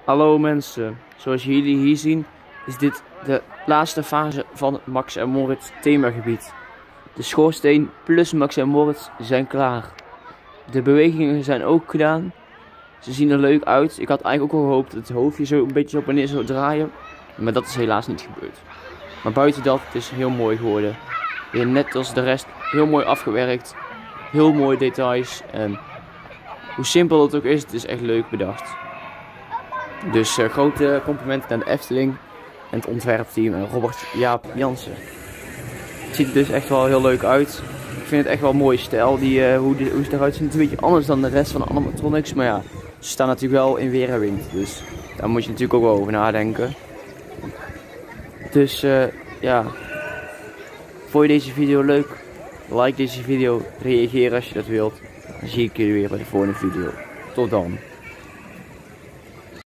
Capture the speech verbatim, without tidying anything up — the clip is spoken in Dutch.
Hallo mensen, zoals jullie hier zien is dit de laatste fase van het Max en Moritz themagebied. De schoorsteen plus Max en Moritz zijn klaar. De bewegingen zijn ook gedaan. Ze zien er leuk uit. Ik had eigenlijk ook al gehoopt dat het hoofdje zo een beetje op en neer zou draaien. Maar dat is helaas niet gebeurd. Maar buiten dat, het is heel mooi geworden. Weer net als de rest, heel mooi afgewerkt. Heel mooie details. En hoe simpel het ook is, het is echt leuk bedacht. Dus uh, grote complimenten aan de Efteling en het ontwerpteam en Robert Jaap Jansen. Het ziet er dus echt wel heel leuk uit. Ik vind het echt wel een mooie stijl, die, uh, hoe, die, hoe ze eruit zien. Het is een beetje anders dan de rest van de animatronics, maar ja, ze staan natuurlijk wel in weer en wind. Dus daar moet je natuurlijk ook wel over nadenken. Dus uh, ja, vond je deze video leuk? Like deze video, reageer als je dat wilt. Dan zie ik jullie weer bij de volgende video. Tot dan.